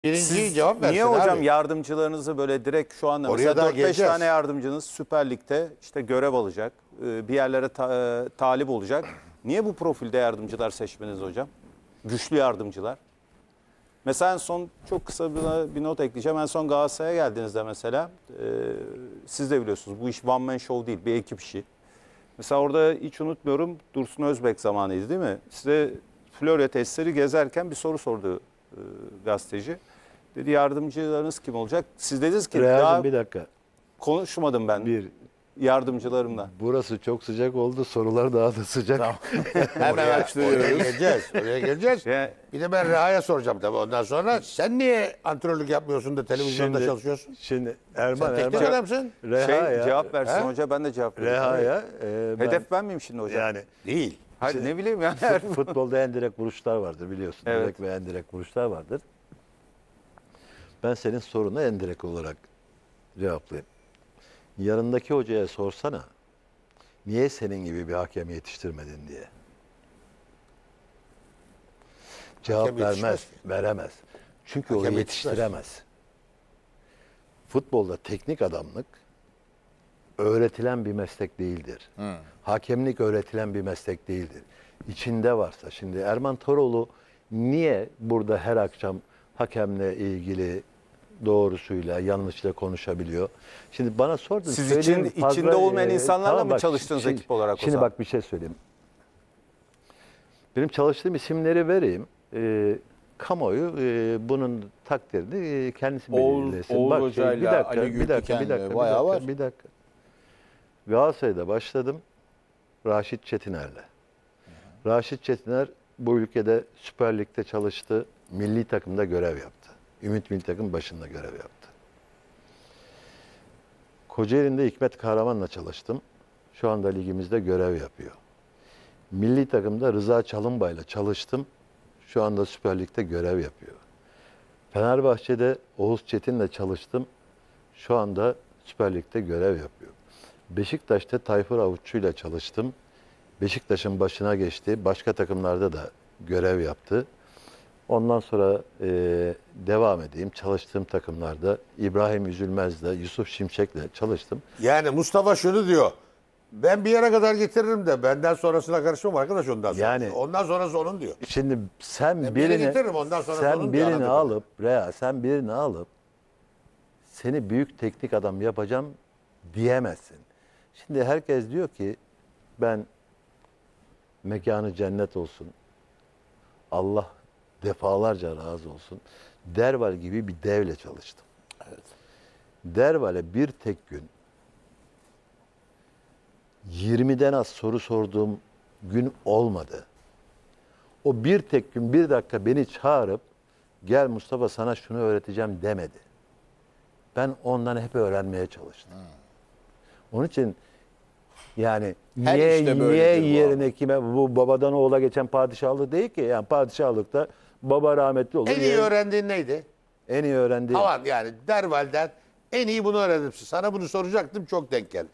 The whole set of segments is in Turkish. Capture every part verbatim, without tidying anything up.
Birinci Siz cevap versin niye hocam abi. yardımcılarınızı böyle direkt şu anda Oraya mesela daha dört beş geleceğiz. tane yardımcınız Süper Lig'de işte görev alacak, e, bir yerlere ta- e, talip olacak. Niye bu profilde yardımcılar seçmeniz hocam? Güçlü yardımcılar. Mesela en son çok kısa bir, bir not ekleyeceğim. En son Galatasaray'a geldiğinizde mesela e, siz de biliyorsunuz bu iş one man show değil, bir ekip işi. Mesela orada hiç unutmuyorum Dursun Özbek zamanıydı değil mi? Size Florya testleri gezerken bir soru sordu e, gazeteci. Dedi yardımcılarınız kim olacak? Siz dediniz ki Reha'cığım daha bir dakika. konuşmadım ben Bir, yardımcılarımla. burası çok sıcak oldu. Sorular daha da sıcak. Tamam. Hemen oraya, oraya geleceğiz. Oraya geleceğiz. Ya, Bir de ben Reha'ya soracağım tabii ondan sonra. Sen niye antrenörlük yapmıyorsun da televizyonda Şimdi- çalışıyorsun? Şimdi Erman, Sen teknik Erman adamsın. Reha'ya, şey cevap versin He? hoca ben de cevap vereyim. Reha'ya e, ben- Hedef ben miyim şimdi hocam? yani Değil. Hayır, ne bileyim yani. fut- futbolda en direkt vuruşlar vardır biliyorsun. Evet. Direkt ve en direkt vuruşlar vardır. Ben senin sorunu en direkt olarak cevaplayayım. Yanındaki hocaya sorsana. Niye senin gibi bir hakem yetiştirmedin diye. Cevap Hakem yetişmez vermez, ki. veremez. Çünkü Hakem o yetişmez. yetiştiremez. Futbolda teknik adamlık öğretilen bir meslek değildir. Hakemlik öğretilen bir meslek değildir. İçinde varsa. Şimdi Erman Toroğlu niye burada her akşam hakemle ilgili doğrusuyla, yanlışla konuşabiliyor? Şimdi bana sordun. Siz söyleyeyim, için- fazla, içinde olmayan e, insanlarla tamam mı bak, çalıştınız şimdi- ekip olarak o Şimdi zaman? bak bir şey söyleyeyim. Benim çalıştığım isimleri vereyim. Ee, kamuoyu e, bunun takdirini e, kendisi Oğul- belirlesin. Oğul Bak, şey, Hoca'yla bir dakika, Ali bir dakika, Gültiken bir dakika, bir bayağı dakika, var. bir dakika. Galatasaray'da başladım. Raşit Çetiner'le. Raşit Çetiner bu ülkede Süper Lig'de çalıştı. Milli takımda görev yaptı. Ümit Milli Takım başında görev yaptı. Kocaeli'nde Hikmet Kahraman'la çalıştım. Şu anda ligimizde görev yapıyor. Milli takımda Rıza Çalınbay'la çalıştım. Şu anda Süper Lig'de görev yapıyor. Fenerbahçe'de Oğuz Çetin'le çalıştım. Şu anda Süper Lig'de görev yapıyor. Beşiktaş'ta Tayfur Avutçu'yla çalıştım. Beşiktaş'ın başına geçti. Başka takımlarda da görev yaptı. Ondan sonra e, devam edeyim. Çalıştığım takımlarda İbrahim Üzülmez'le, Yusuf Şimşek'le çalıştım. Yani Mustafa şunu diyor. Ben bir yere kadar getiririm de benden sonrasına karışmam arkadaş ondan sonra. Yani- ondan sonrası onun diyor. Şimdi sen Ben bir yere birini getiririm, ondan sonra sen sorun diyor birini anladığım alıp Rea sen birini alıp seni büyük teknik adam yapacağım diyemezsin. Şimdi herkes diyor ki ben mekanı cennet olsun. Allah defalarca razı olsun. Derval gibi bir devle çalıştım. Derval'e bir tek gün yirmiden az soru sorduğum gün olmadı. O bir tek gün bir dakika beni çağırıp gel Mustafa sana şunu öğreteceğim demedi. Ben ondan hep öğrenmeye çalıştım. Onun için yani Her niye, işte niye böyledir bu yerine kime bu babadan oğula geçen padişahlık değil ki. Yani padişahlıkta baba rahmetli olur. En iyi yeğen- öğrendiğin neydi? en iyi öğrendiğim. Havan yani Derval'den en iyi bunu öğrendim. Sana bunu soracaktım çok denk geldi.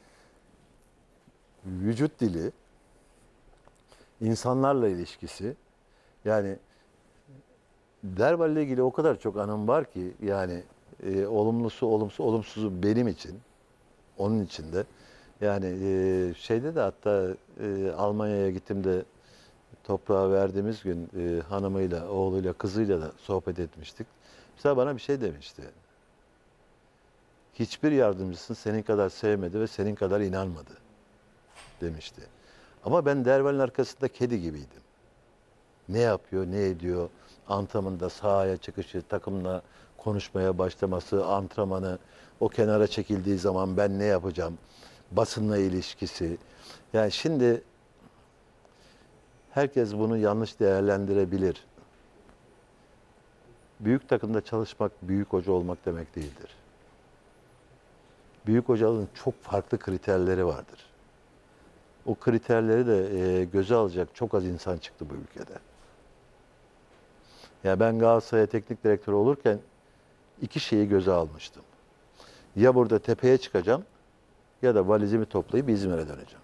Vücut dili, insanlarla ilişkisi, yani Derval ile ilgili o kadar çok anım var ki yani e, olumlusu olumsuz olumsuzu benim için, onun için de yani e, şeyde de hatta e, Almanya'ya gittim de toprağa verdiğimiz gün e, hanımıyla, oğluyla, kızıyla da sohbet etmiştik. Mesela bana bir şey demişti. Hiçbir yardımcısın senin kadar sevmedi ve senin kadar inanmadı demişti. Ama ben Derval'in arkasında kedi gibiydim. Ne yapıyor, ne ediyor, antrenmanda sahaya çıkışı, takımla konuşmaya başlaması, antrenmanı, o kenara çekildiği zaman ben ne yapacağım, basınla ilişkisi. Yani şimdi herkes bunu yanlış değerlendirebilir. Büyük takımda çalışmak, büyük hoca olmak demek değildir. Büyük hocaların çok farklı kriterleri vardır. O kriterleri de e, göze alacak çok az insan çıktı bu ülkede. Ya ben Galatasaray'a teknik direktör olurken iki şeyi göze almıştım. Ya burada tepeye çıkacağım ya da valizimi toplayıp İzmir'e döneceğim.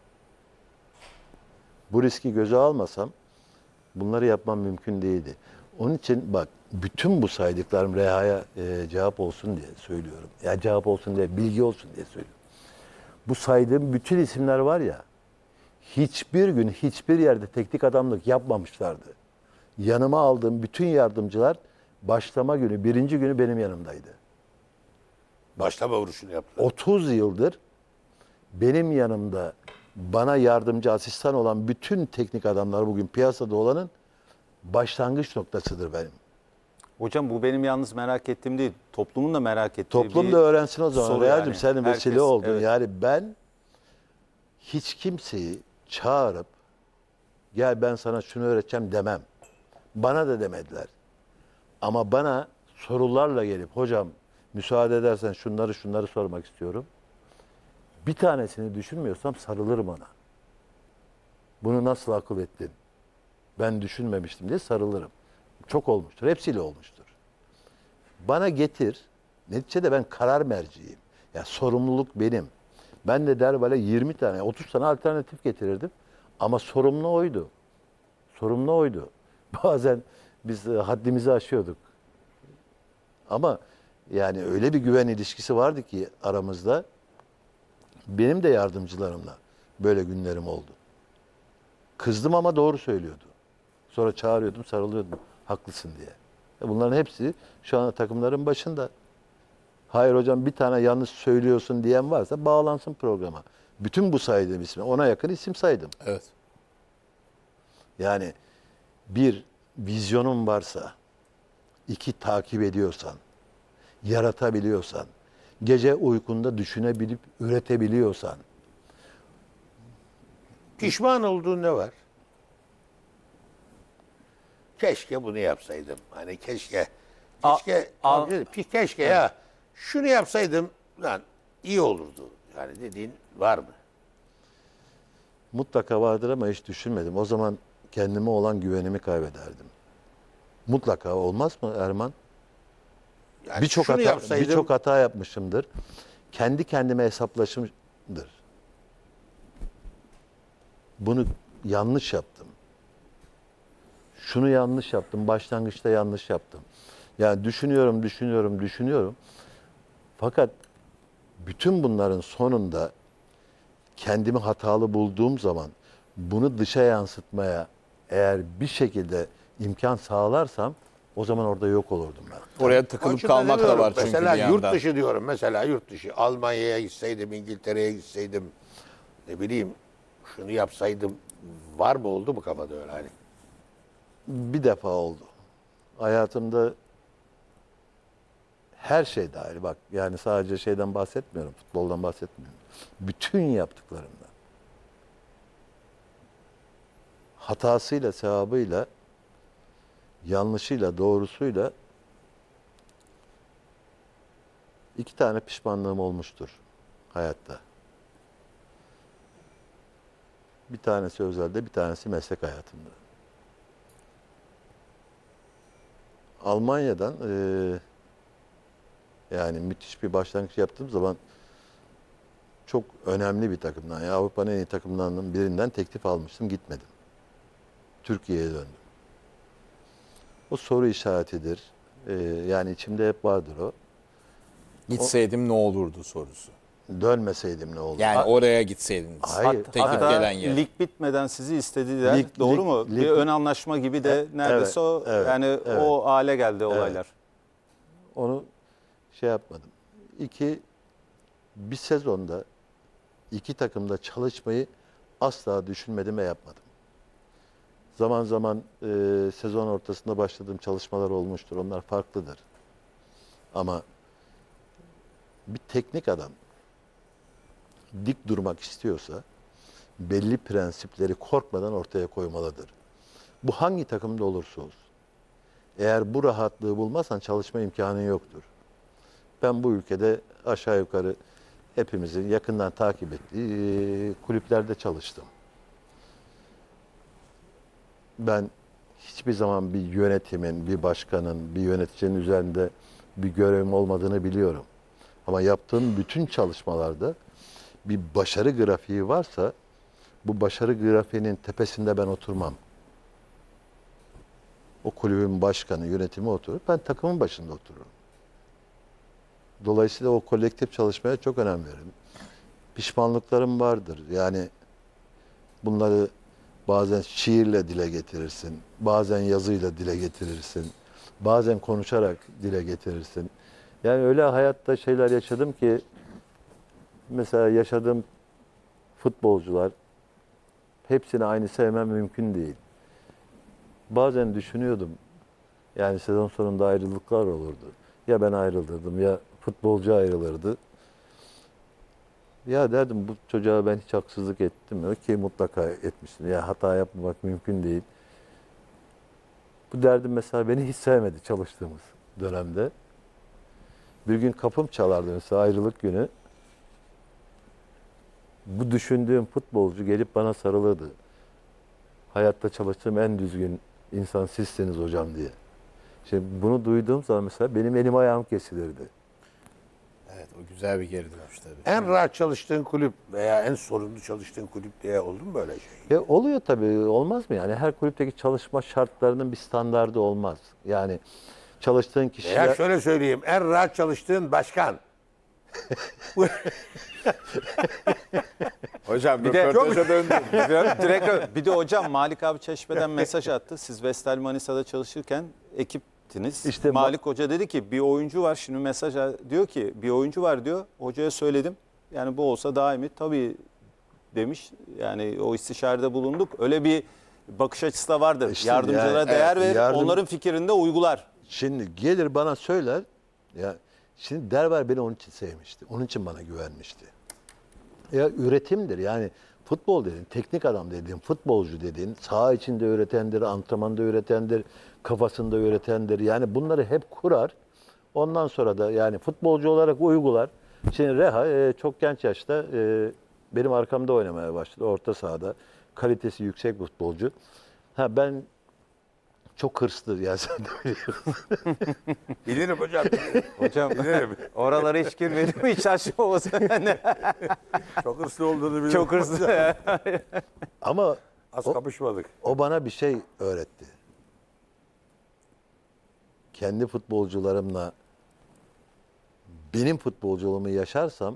Bu riski göze almasam bunları yapmam mümkün değildi. Onun için bak bütün bu saydıklarım Reha'ya e, cevap olsun diye söylüyorum. Ya cevap olsun diye, bilgi olsun diye söylüyorum. Bu saydığım bütün isimler var ya, hiçbir gün hiçbir yerde teknik adamlık yapmamışlardı. Yanıma aldığım bütün yardımcılar başlama günü, birinci günü benim yanımdaydı. Başlama vuruşunu yaptı. otuz yıldır benim yanımda bana yardımcı asistan olan bütün teknik adamlar bugün piyasada olanın başlangıç noktasıdır benim. Hocam bu benim yalnız merak ettiğim değil. Toplumun da merak ettiği Toplum bir da öğrensin o zaman. soru Reyacığım yani. sen vesile Herkes, oldun. evet. Yani ben hiç kimseyi çağırıp gel ben sana şunu öğreteceğim demem. Bana da demediler. Ama bana sorularla gelip hocam müsaade edersen şunları şunları sormak istiyorum. Bir tanesini düşünmüyorsam sarılırım ona. Bunu nasıl akıl ettin? Ben düşünmemiştim diye sarılırım. Çok olmuştur. Hepsiyle olmuştur. Bana getir. Neticede ben karar merciyim. Ya sorumluluk benim. Ben de Derval'e yirmi tane, otuz tane alternatif getirirdim. Ama sorumlu oydu. Sorumlu oydu. Bazen biz e, haddimizi aşıyorduk. Ama yani öyle bir güven ilişkisi vardı ki aramızda. Benim de yardımcılarımla böyle günlerim oldu. Kızdım ama doğru söylüyordu. Sonra çağırıyordum, sarılıyordum. Haklısın diye. E bunların hepsi şu an takımların başında. Hayır hocam bir tane yanlış söylüyorsun diyen varsa bağlansın programa. Bütün bu saydığım ismi, ona yakın isim saydım. Evet. Yani bir vizyonun varsa, iki takip ediyorsan, yaratabiliyorsan, gece uykunda düşünebilip üretebiliyorsan. Pişman olduğun ne var? Keşke bunu yapsaydım. Hani keşke, A- keşke, a- Pi- keşke ya şunu yapsaydım lan iyi olurdu. Yani dediğin var mı? Mutlaka vardır ama hiç düşünmedim. O zaman kendime olan güvenimi kaybederdim. Mutlaka olmaz mı Erman? Yani Birçok şunu hata, yapsaydım, birçok hata yapmışımdır. Kendi kendime hesaplaşımdır. Bunu yanlış yaptım. Şunu yanlış yaptım. Başlangıçta yanlış yaptım. Yani düşünüyorum, düşünüyorum, düşünüyorum. Fakat bütün bunların sonunda kendimi hatalı bulduğum zaman bunu dışa yansıtmaya eğer bir şekilde imkan sağlarsam o zaman orada yok olurdum ben. Oraya Onun takılıp için kalmak da demiyorum. var çünkü mesela bir yandan. yurt dışı diyorum. Mesela yurt dışı. Almanya'ya gitseydim, İngiltere'ye gitseydim, ne bileyim şunu yapsaydım var mı, oldu mu kafada öyle hani? Bir defa oldu. Hayatımda her şey dahil bak yani sadece şeyden bahsetmiyorum, futboldan bahsetmiyorum. Bütün yaptıklarımdan. Hatasıyla, sevabıyla, yanlışıyla, doğrusuyla iki tane pişmanlığım olmuştur hayatta. Bir tanesi özelde, bir tanesi meslek hayatımda. Almanya'dan eee yani müthiş bir başlangıç yaptığım zaman çok önemli bir takımdan, yani Avrupa'nın en iyi takımlarından birinden teklif almıştım, gitmedim. Türkiye'ye döndüm. O soru işaretidir. Ee, yani içimde hep vardır o. Gitseydim ne olurdu sorusu. Dönmeseydim ne olur? Yani Ha- oraya gitseydiniz. Hayır. Teklif Hatta gelen yer. lig bitmeden sizi istediler. Lig- Doğru lig- mu? lig- bir ön anlaşma gibi de Evet, neredeyse o evet, yani evet. o hale geldi olaylar. Onu şey yapmadım. İki, bir sezonda iki takımda çalışmayı asla düşünmedim ve yapmadım. Zaman zaman e, sezon ortasında başladığım çalışmalar olmuştur. Onlar farklıdır. Ama bir teknik adam dik durmak istiyorsa belli prensipleri korkmadan ortaya koymalıdır. Bu hangi takımda olursa olsun. Eğer bu rahatlığı bulmazsan çalışma imkanın yoktur. Ben bu ülkede aşağı yukarı hepimizin yakından takip ettiği e, kulüplerde çalıştım. Ben hiçbir zaman bir yönetimin, bir başkanın, bir yöneticinin üzerinde bir görevim olmadığını biliyorum. Ama yaptığım bütün çalışmalarda bir başarı grafiği varsa bu başarı grafiğinin tepesinde ben oturmam. O kulübün başkanı, yönetimi oturur. Ben takımın başında otururum. Dolayısıyla o kolektif çalışmaya çok önem veririm. Pişmanlıklarım vardır. Yani bunları bazen şiirle dile getirirsin. Bazen yazıyla dile getirirsin. Bazen konuşarak dile getirirsin. Yani öyle hayatta şeyler yaşadım ki mesela yaşadığım futbolcular hepsini aynı sevmem mümkün değil. Bazen düşünüyordum. Yani sezon sonunda ayrılıklar olurdu. Ya ben ayrılırdım ya futbolcu ayrılırdı. Ya derdim bu çocuğa ben hiç haksızlık ettim mi? Ki mutlaka etmiştim. Ya hata yapmamak mümkün değil. Bu derdim mesela beni hiç sevmedi çalıştığımız dönemde. Bir gün kapım çalardı mesela ayrılık günü. Bu düşündüğüm futbolcu gelip bana sarılırdı. Hayatta çalıştığım en düzgün insan sizsiniz hocam diye. Şimdi bunu duyduğum zaman mesela benim elim ayağım kesilirdi. Evet, o güzel bir geri dönüş tabii. En rahat çalıştığın kulüp veya en sorunlu çalıştığın kulüp diye oldu mu böyle şey? E oluyor tabii, olmaz mı yani? Her kulüpteki çalışma şartlarının bir standardı olmaz. Yani çalıştığın kişiler... Veya şöyle söyleyeyim, en rahat çalıştığın başkan. Hocam Bir de- röportaja döndüm. Direkt bir de hocam Malik abi Çeşme'den mesaj attı. Siz Vestel Manisa'da çalışırken ekiptiniz. İşte ma- Malik Hoca dedi ki bir oyuncu var. Şimdi mesaj diyor ki bir oyuncu var diyor. Hocaya söyledim. Yani bu olsa daimi tabii demiş. Yani o istişarede bulunduk. Öyle bir bakış açısı da vardır. İşte Yardımcılara yani, değer evet, verir. yardım- Onların fikrini de uygular. Şimdi gelir bana söyler, ya şimdi Derber beni onun için sevmişti. Onun için bana güvenmişti. Ya üretimdir yani futbol dediğin, teknik adam dediğin, futbolcu dediğin, saha içinde öğretendir, antrenmanda öğretendir, kafasında öğretendir. Yani bunları hep kurar. Ondan sonra da yani futbolcu olarak uygular. Şimdi Reha e, çok genç yaşta e, benim arkamda oynamaya başladı orta sahada. Kalitesi yüksek futbolcu. Ha ben çok hırslı ya sen de biliyorsun. Bilirim hocam. Hocam Bilirim. oralara hiç girmedim. Hiç aşmaması. Çok hırslı olduğunu bilirim. Çok hırslı. Ama Az O- kapışmadık. o bana bir şey öğretti. Kendi futbolcularımla benim futbolculuğumu yaşarsam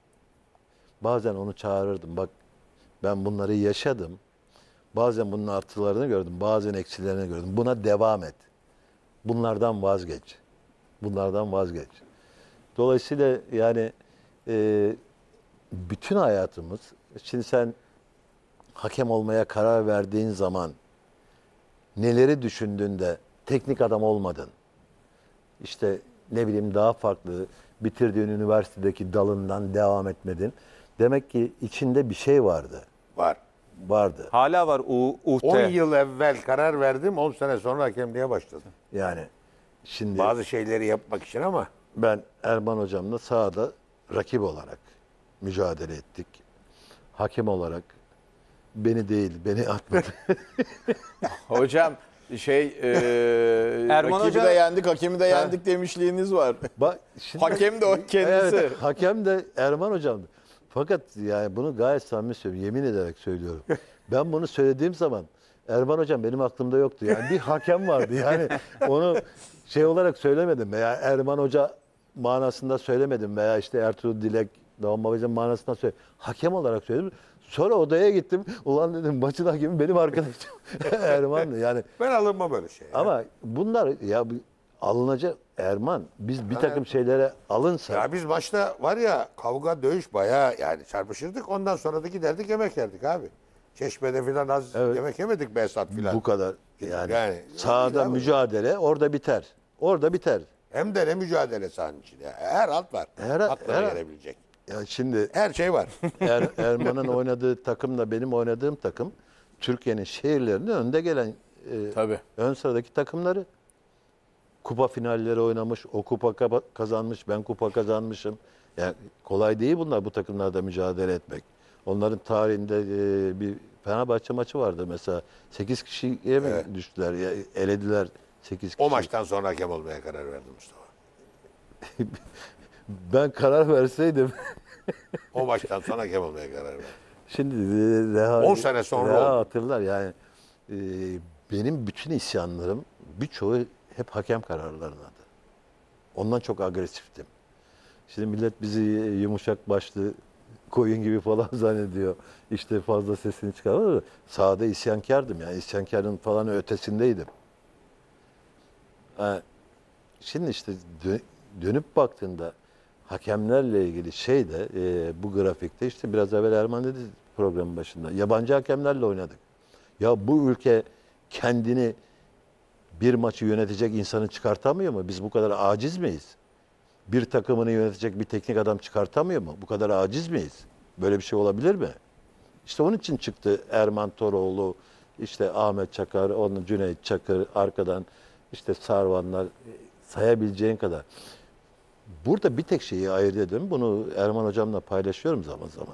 bazen onu çağırırdım. Bak ben bunları yaşadım. Bazen bunun artılarını gördüm, bazen eksilerini gördüm. Buna devam et. Bunlardan vazgeç. Bunlardan vazgeç. Dolayısıyla yani e, bütün hayatımız, şimdi sen hakem olmaya karar verdiğin zaman neleri düşündüğünde teknik adam olmadın. İşte ne bileyim daha farklı bitirdiğin üniversitedeki dalından devam etmedin. Demek ki içinde bir şey vardı. Var. Vardı. Hala var U Uhte. on yıl evvel karar verdim, on sene sonra hakemliğe başladım. Yani şimdi Bazı şeyleri yapmak için ama ben Erman hocamla sahada rakip olarak mücadele ettik. Hakem olarak beni değil, beni atmadı. Hocam şey e, Erman rakibi Hoca- de yendik, hakemi de yendik demişliğiniz var. Bak, şimdi- Hakem de o kendisi. Evet, hakem de Erman hocamdı. Fakat yani bunu gayet samimi söylüyorum. Yemin ederek söylüyorum. Ben bunu söylediğim zaman Erman hocam benim aklımda yoktu. Yani bir hakem vardı. Yani onu şey olarak söylemedim veya Erman hoca manasında söylemedim veya işte Ertuğrul Dilek, Doğan Babacan manasında söyledim. Hakem olarak söyledim. Sonra odaya gittim. Ulan dedim maçın hakemi benim arkadaşım Erman'dı. Yani ben alınmam böyle şey. ama bunlar ya bu alınacak Erman biz bir takım şeylere alınsa Ya biz maçta var ya kavga dövüş bayağı yani çarpışırdık. Ondan sonra da giderdik yemek yerdik abi. Çeşmede filan az Evet. yemek yemedik Behzat filan. bu kadar yani, Yani- sahada Yani- mücadele orada biter. Orada biter. Hem de ne mücadele sahanın içinde. Her alt var. Her- Aklına her- gelebilecek. Ya şimdi Her şey var. er, Erman'ın oynadığı takımla benim oynadığım takım Türkiye'nin şehirlerinde önde gelen e, Tabii. ön sıradaki takımları. Kupa finalleri oynamış, o kupa kaba- kazanmış, ben kupa kazanmışım. Yani kolay değil bunlar bu takımlarda mücadele etmek. Onların tarihinde e, bir Fenerbahçe maçı vardı mesela. sekiz kişiye mi Evet. düştüler, ya, elediler sekiz kişi. O maçtan sonra hakem olmaya karar verdim Mustafa. Ben karar verseydim. O maçtan sonra hakem olmaya karar verdim. Şimdi e, Reha, on sene sonra Reha oldu. hatırlar yani e, benim bütün isyanlarım birçoğu hep hakem kararlarınadı. Ondan çok agresiftim. Şimdi millet bizi yumuşak başlı koyun gibi falan zannediyor. İşte fazla sesini çıkarıyor. Sahada isyankardım yani. İsyankarın falan ötesindeydim. Ha, şimdi işte dö- dönüp baktığında hakemlerle ilgili şey de e, bu grafikte işte biraz evvel Erman dedi programın başında. Yabancı hakemlerle oynadık. Ya bu ülke kendini bir maçı yönetecek insanı çıkartamıyor mu? Biz bu kadar aciz miyiz? Bir takımını yönetecek bir teknik adam çıkartamıyor mu? Bu kadar aciz miyiz? Böyle bir şey olabilir mi? İşte onun için çıktı Erman Toroğlu, işte Ahmet Çakar, onun Cüneyt Çakır, arkadan işte Sarvanlar, sayabileceğin kadar. Burada bir tek şeyi ayırt ediyorum. Bunu Erman Hocam'la paylaşıyorum zaman zaman.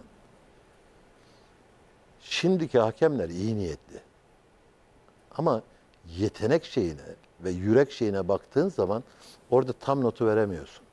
Şimdiki hakemler iyi niyetli. Ama yetenek şeyine ve yürek şeyine baktığın zaman orada tam notu veremiyorsun.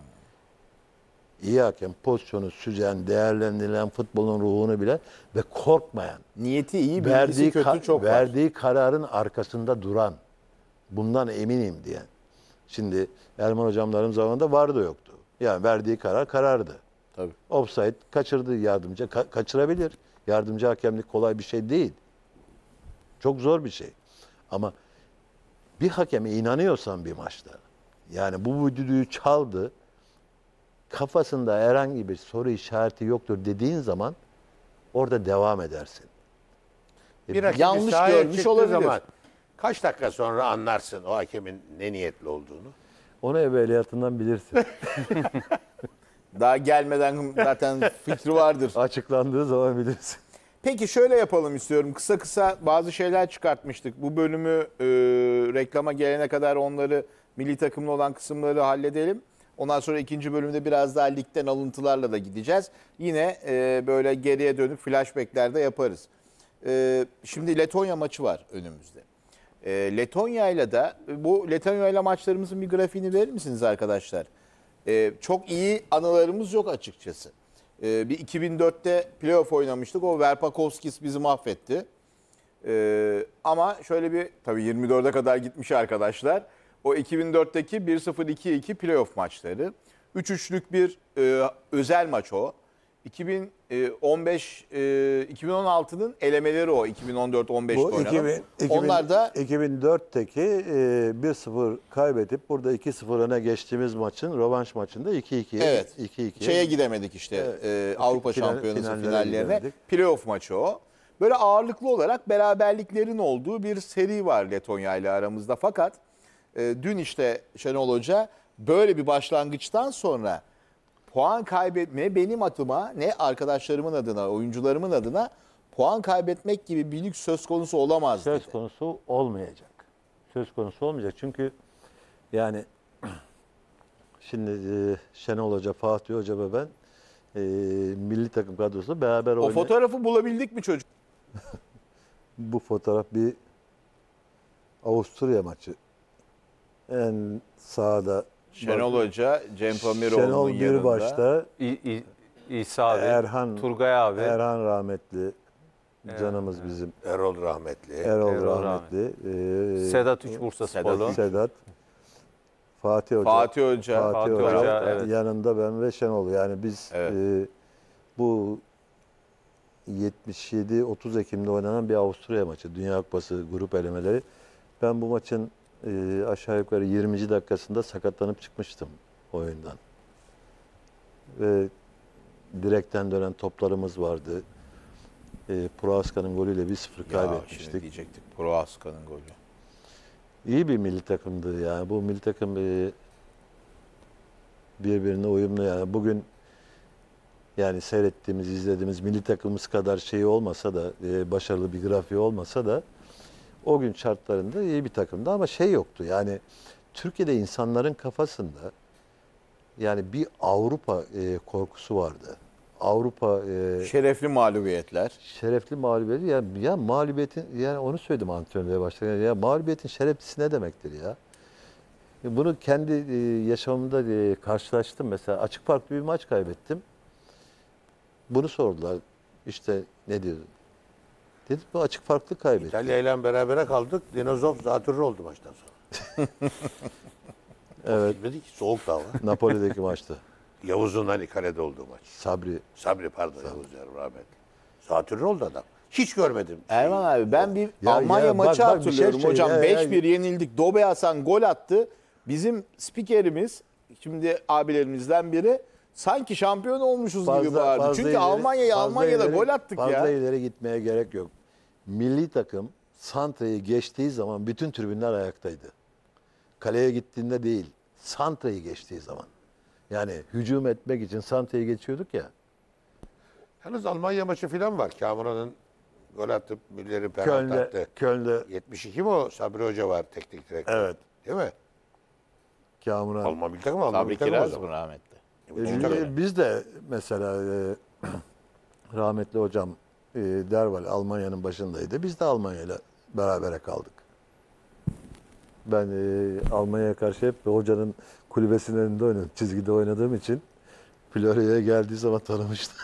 İyi hakem pozisyonu süzen, değerlendirilen futbolun ruhunu bile ve korkmayan, Niyeti iyi, bilgisi verdiği kötü ka- çok var. verdiği kararın arkasında duran, bundan eminim diyen. Şimdi Erman hocamların zamanında vardı yoktu. Yani verdiği karar karardı. Tabii. Offside kaçırdı yardımcı, ka- kaçırabilir. Yardımcı hakemlik kolay bir şey değil. Çok zor bir şey. Ama bir hakeme inanıyorsan bir maçta, yani bu düdüğü çaldı, kafasında herhangi bir soru işareti yoktur dediğin zaman orada devam edersin. Bir hakemi yanlış sahaya görmüş çıktığı olabilir. zaman kaç dakika sonra anlarsın o hakemin ne niyetli olduğunu? Onu evveliyatından bilirsin. Daha gelmeden zaten fikri vardır. Açıklandığı zaman bilirsin. Peki şöyle yapalım istiyorum. Kısa kısa bazı şeyler çıkartmıştık. Bu bölümü e, reklama gelene kadar onları milli takımlı olan kısımları halledelim. Ondan sonra ikinci bölümde biraz daha ligden alıntılarla da gideceğiz. Yine e, böyle geriye dönüp flashbackler de yaparız. E, şimdi Letonya maçı var önümüzde. E, Letonya ile de bu Letonya ile maçlarımızın bir grafiğini verir misiniz arkadaşlar? E, çok iyi anılarımız yok açıkçası. E, bir iki bin dörtte playoff oynamıştık. O Verpakovskis bizi mahvetti. E, ama şöyle bir tabii yirmi dörde kadar gitmiş arkadaşlar. O iki bin dörtteki bir sıfır iki iki playoff maçları. üç üçlük bir e, özel maç o. iki bin on beş e, iki bin on altı'nın elemeleri o. iki bin on dört on beşte Bu oynanan. iki bin, Onlar da iki bin dörtteki e, bir sıfır kaybedip burada iki sıfır öne geçtiğimiz maçın rövanş maçında iki iki. evet. iki iki. Şeye gidemedik işte. Evet. e, Avrupa Final- Şampiyonası finallere finallerine. gidemedik. Playoff maçı o. Böyle ağırlıklı olarak beraberliklerin olduğu bir seri var Letonya ile aramızda. Fakat e, dün işte Şenol Hoca böyle bir başlangıçtan sonra puan kaybetme benim adıma ne arkadaşlarımın adına, oyuncularımın adına puan kaybetmek gibi bir lüks söz konusu olamaz Söz dedi. konusu olmayacak. Söz konusu olmayacak. Çünkü yani şimdi e, Şenol Hoca, Fatih Hoca ve ben e, milli takım kadrosu beraber O oynadık. fotoğrafı bulabildik mi çocuk? Bu fotoğraf bir Avusturya maçı. En sağda Şenol Hoca, Cem Pamiroğlu'nun Şenol yanında. bir başta, İ, İ- İsa abi, Erhan, Turgay abi. Erhan rahmetli, canımız bizim. Erol rahmetli. Erol, Erol rahmetli. e, Sedat Üç Bursa Sedat Sporlu. Sedat. Fatih Hoca. Fatih Hoca. Fatih, Fatih Hoca. Hoca, evet. Yanında ben ve Şenol. Yani biz Evet. e, bu yetmiş yedi otuz Ekim'de oynanan bir Avusturya maçı. Dünya Kupası grup elemeleri. Ben bu maçın e, aşağı yukarı yirminci dakikasında sakatlanıp çıkmıştım oyundan. Ve direkten dönen toplarımız vardı. E, Prohaska'nın golüyle bir sıfır Ya kaybetmiştik. şimdi diyecektik Prohaska'nın golü. İyi bir milli takımdı yani. Bu milli takım e, birbirine uyumlu yani. Bugün yani seyrettiğimiz, izlediğimiz milli takımımız kadar şeyi olmasa da, e, başarılı bir grafiği olmasa da o gün şartlarında iyi bir takımdı ama şey yoktu. Yani Türkiye'de insanların kafasında yani bir Avrupa e, korkusu vardı. Avrupa e, Şerefli mağlubiyetler. şerefli mağlubiyeti ya, ya mağlubiyetin yani onu söyledim antrenörlüğe başlarken ya mağlubiyetin şereflisi ne demektir ya? Bunu kendi e, yaşamımda e, karşılaştım mesela açık farklı bir maç kaybettim. Bunu sordular işte ne diyor? Dedim bu açık farklı kaybettim. İtalya ile berabere kaldık. Dinozov zatürre oldu maçtan sonra. Evet. Bilmedi ki soğuk da hava. Napoli'deki maçtı. Yavuz'un hani kalede olduğu maç. Sabri. Sabri pardon Yavuz ya rahmetli. Zatürre oldu adam. Hiç görmedim. Erman abi ben bir Ya, Almanya ya, bak, maçı bak, bir şey hatırlıyorum söyle- hocam. ya, ya, beş bir yenildik. Dobe Hasan gol attı. Bizim spikerimiz şimdi abilerimizden biri sanki şampiyon olmuşuz gibi bağırdı. Çünkü ileri- Almanya'ya fazla Almanya'da ileri- gol attık fazla ya. Fazla ileri gitmeye gerek yok. Milli takım Santra'yı geçtiği zaman bütün tribünler ayaktaydı. Kaleye gittiğinde değil, Santra'yı geçtiği zaman. Yani hücum etmek için Santra'yı geçiyorduk ya. Yalnız Almanya maçı falan var. Kamuran'ın gol atıp Müller'in penaltı Köln'de, attı. Köln'de yetmiş iki mi o? Sabri Hoca var teknik direktör. Evet. Değil mi? Kamuran. Alman milli takım Alman Sabri milli takım o Kiraz zaman. mı rahmetli? Bu E, çok önemli. biz de mesela e, rahmetli hocam e, Derval Almanya'nın başındaydı. Biz de Almanya'yla berabere kaldık. Ben e, Almanya'ya karşı hep hocanın kulübesinin önünde oynadım. Çizgide oynadığım için Florya'ya geldiği zaman tanımıştım.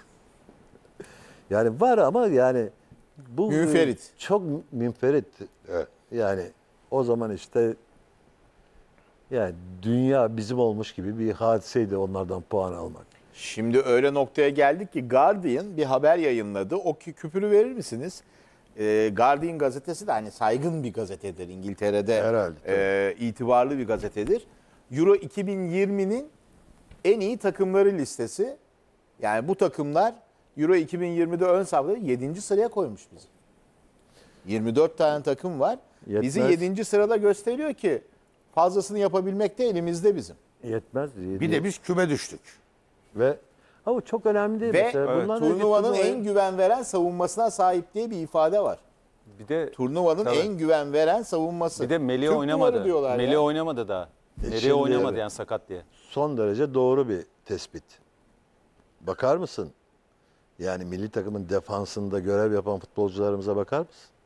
Yani var ama yani bu e, Münferit. çok münferit. Evet. Yani o zaman işte yani dünya bizim olmuş gibi bir hadiseydi onlardan puan almak. Şimdi öyle noktaya geldik ki Guardian bir haber yayınladı. O kü- küpürü verir misiniz? Ee, Guardian gazetesi de hani saygın bir gazetedir İngiltere'de. Herhalde, tabii. e, itibarlı bir gazetedir. Euro iki bin yirminin en iyi takımları listesi. Yani bu takımlar Euro iki bin yirmide ön safhada yedinci sıraya koymuş bizi. yirmi dört tane takım var. Bizi Yetmez. yedinci sırada gösteriyor ki fazlasını yapabilmek de elimizde bizim. Yetmez. Bir de biz küme düştük. Ve ama çok önemli değil. Ve mesela. evet, Bundan önce turnuvanın turnuva- en güven veren savunmasına sahip diye bir ifade var. Bir de Turnuvanın Tabii. en güven veren savunması. bir de Melih Türk duvarı oynamadı. diyorlar Melih ya. oynamadı daha. Nereye şimdi oynamadı evet. yani sakat diye. son derece doğru bir tespit. Bakar mısın? Yani milli takımın defansında görev yapan futbolcularımıza bakar mısın?